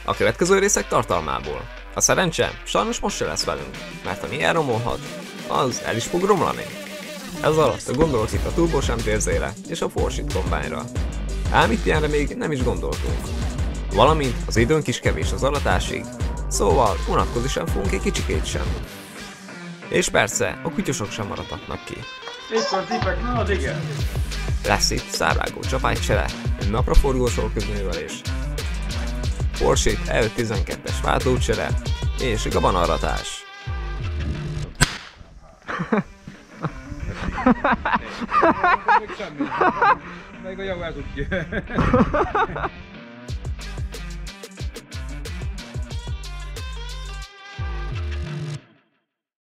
a következő részek tartalmából. A szerencse sajnos most se lesz velünk, mert ami elromolhat, az el is fog romlani. Ez alatt gondolok itt a Turbo MTZ-re és a Forsit kombányra. Ám itt ilyenre még nem is gondoltunk. Valamint az időnk is kevés az aratásig, szóval unatkozni sem fogunk egy kicsikét sem. És persze, a kutyusok sem maradhatnak ki. Itt van tipek, na az igen. Lesz itt szárvágó csapágycsere, egy napraforgós orközművelés, Forsit E512-es váltócsere és gabonaratás. Meg semmi. Meg a javát úgy ki.